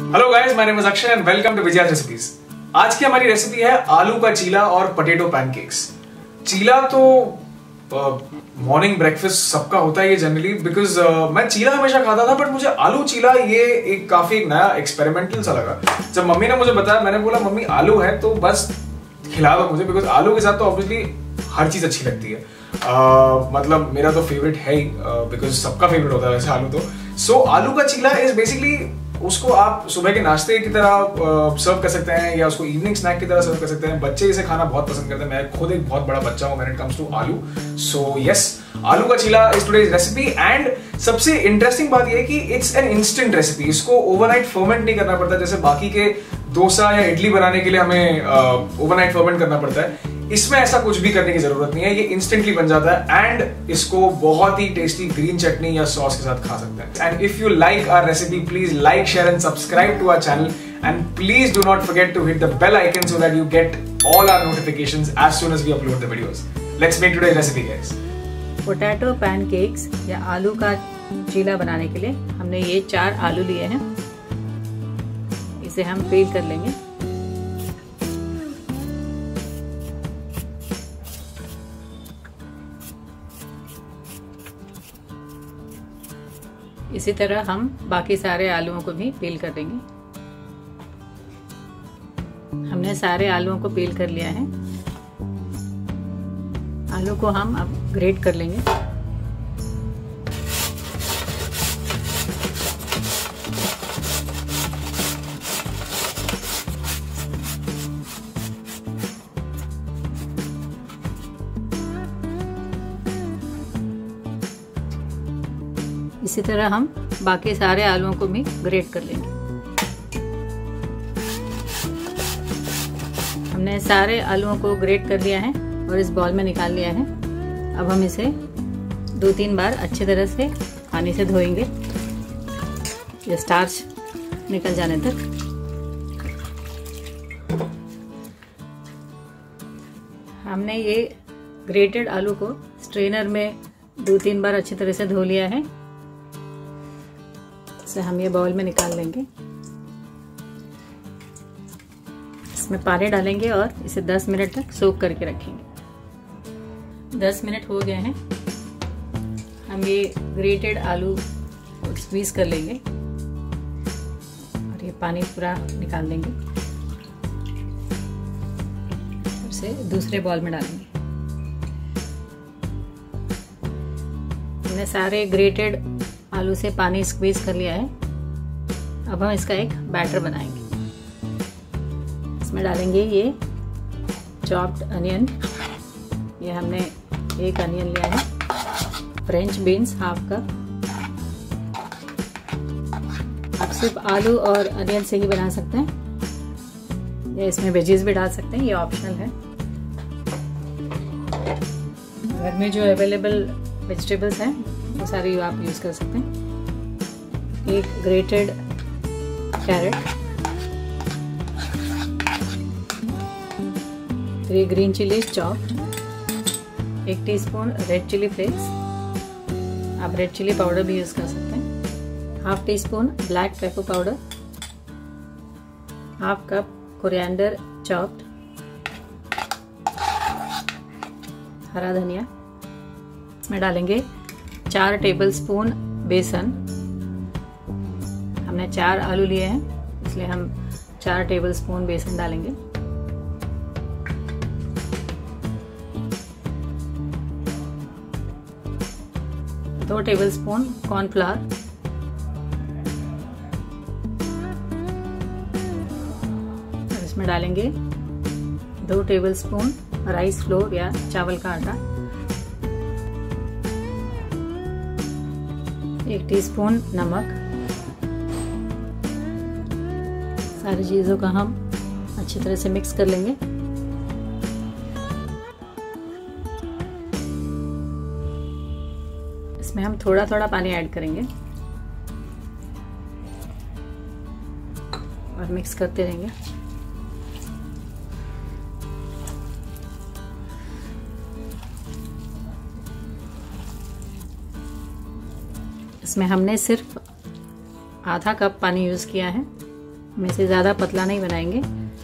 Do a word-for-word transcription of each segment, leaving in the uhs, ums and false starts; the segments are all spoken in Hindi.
Hello guys, my name is Akshay and welcome to Vijaya's recipes. आज की हमारी रेसिपी है आलू का चीला और पोटैटो पैनकेक्स। चीला तो मॉर्निंग uh, ब्रेकफास्ट सबका होता है ये जनरली, बिकॉज uh, मैं चीला हमेशा खाता था, बट मुझे आलू चीला ये एक काफी एक नया एक्सपेरिमेंटल सा लगा। जब मम्मी ने मुझे बताया, मैंने बोला मम्मी आलू है तो बस खिला दो मुझे, बिकॉज आलू के साथ तो ऑब्वियसली हर चीज अच्छी लगती है। uh, मतलब मेरा तो फेवरेट है ही, बिकॉज uh, सबका फेवरेट होता है वैसे आलू तो। सो so, आलू का चीला इज बेसिकली, उसको आप सुबह के नाश्ते की तरह सर्व कर सकते हैं या उसको इवनिंग स्नैक की तरह सर्व कर सकते हैं। बच्चे इसे खाना बहुत पसंद करते हैं। मैं खुद एक बहुत बड़ा बच्चा हूं व्हेन इट कम्स टू आलू। सो यस, आलू का चीला इज टुडेज रेसिपी। एंड सबसे इंटरेस्टिंग बात यह है कि इट्स एन इंस्टेंट रेसिपी। इसको ओवरनाइट फर्मेंट नहीं करना पड़ता जैसे बाकी के डोसा या इडली बनाने के लिए हमें ओवरनाइट फर्मेंट करना पड़ता है। इसमें ऐसा कुछ भी करने की जरूरत नहीं है, ये इंस्टेंटली बन जाता है एंड इसको बहुत ही टेस्टी ग्रीन चटनी या सॉस के साथ खा सकते हैं। And if you like our recipe, please like, share and subscribe to our channel and please do not forget to hit the bell icon so that you get all our notifications as soon as we upload the videos. Let's make today's recipe guys. Potato pancakes या आलू का चीला बनाने के लिए हमने ये चार आलू लिए हैं। इसे हम पील कर लेंगे। इसी तरह हम बाकी सारे आलूओं को भी पील कर देंगे। हमने सारे आलूओं को पील कर लिया है। आलू को हम अब ग्रेट कर लेंगे। इसी तरह हम बाकी सारे आलूओं को भी ग्रेट कर लेंगे। हमने सारे आलूओं को ग्रेट कर लिया है और इस बाउल में निकाल लिया है। अब हम इसे दो तीन बार अच्छी तरह से पानी से धोएंगे, ये स्टार्च निकल जाने तक। हमने ये ग्रेटेड आलू को स्ट्रेनर में दो तीन बार अच्छी तरह से धो लिया है। इसे हम ये बाउल में निकाल लेंगे। इसमें पानी डालेंगे और इसे दस मिनट तक सोक करके रखेंगे। दस मिनट हो गए हैं। हम ये ग्रेटेड आलू को स्क्वीज कर लेंगे और ये पानी पूरा निकाल देंगे। इसे दूसरे बाउल में डालेंगे। हमने सारे ग्रेटेड आलू से पानी स्क्वीज कर लिया है। अब हम इसका एक बैटर बनाएंगे। इसमें डालेंगे ये चॉप्ड अनियन। ये हमने एक अनियन लिया है। French beans half cup. आप सिर्फ आलू और अनियन से ही बना सकते हैं या इसमें वेजीज भी डाल सकते हैं, ये ऑप्शनल है। घर में जो अवेलेबल वेजिटेबल्स हैं वो सारी आप यूज कर सकते हैं। एक grated carrot, three green chilli chopped, एक टीस्पून रेड चिली फ्लेक्स, आप रेड चिली पाउडर भी यूज कर सकते हैं, half teaspoon black pepper powder, half cup coriander chopped, हरा धनिया। इसमें डालेंगे चार टेबलस्पून बेसन। हमने चार आलू लिए हैं इसलिए हम चार टेबलस्पून बेसन डालेंगे। दो टेबलस्पून कॉर्नफ्लावर, इसमें डालेंगे दो टेबलस्पून राइस फ्लोर या चावल का आटा, एक टीस्पून नमक। सारी चीजों का हम अच्छी तरह से मिक्स कर लेंगे। इसमें हम थोड़ा थोड़ा पानी ऐड करेंगे और मिक्स करते रहेंगे। इसमें हमने सिर्फ आधा कप पानी यूज किया है। हम इसे ज़्यादा पतला नहीं बनाएंगे।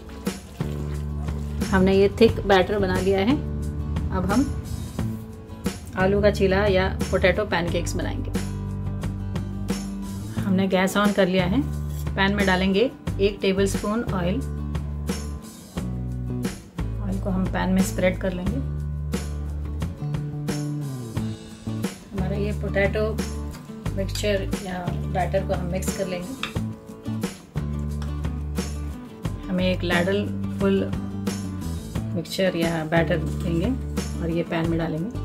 हमने ये थिक बैटर बना लिया है। अब हम आलू का चीला या पोटैटो पैनकेक्स बनाएंगे। हमने गैस ऑन कर लिया है। पैन में डालेंगे एक टेबलस्पून ऑयल। ऑयल को हम पैन में स्प्रेड कर लेंगे। हमारा ये पोटैटो मिक्सचर या बैटर को हम मिक्स कर लेंगे। हमें एक लैडल फुल मिक्सचर या बैटर देंगे और ये पैन में डालेंगे।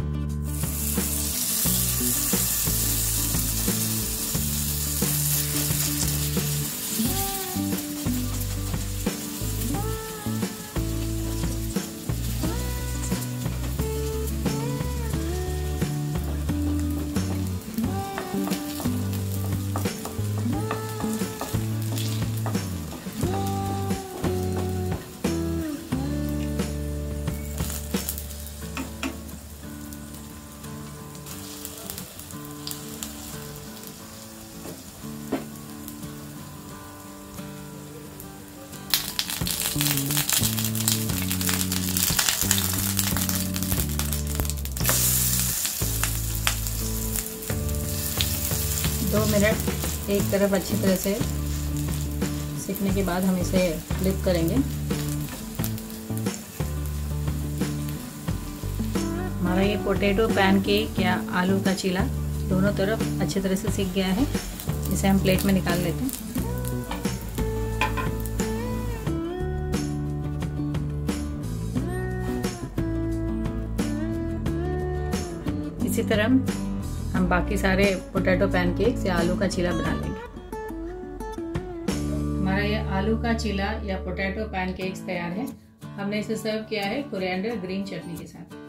दो मिनट एक तरफ अच्छी तरह से सीखने के बाद हम इसे फ्लिप करेंगे। हमारा ये पोटैटो पैनकेक या आलू का चीला दोनों तरफ अच्छी तरह से सीख गया है। इसे हम प्लेट में निकाल लेते हैं। इसी तरह हम बाकी सारे पोटैटो पैनकेक्स या आलू का चीला बना लेंगे। हमारा ये आलू का चीला या पोटैटो पैनकेक्स तैयार है। हमने इसे सर्व किया है कोरिएंडर ग्रीन चटनी के साथ।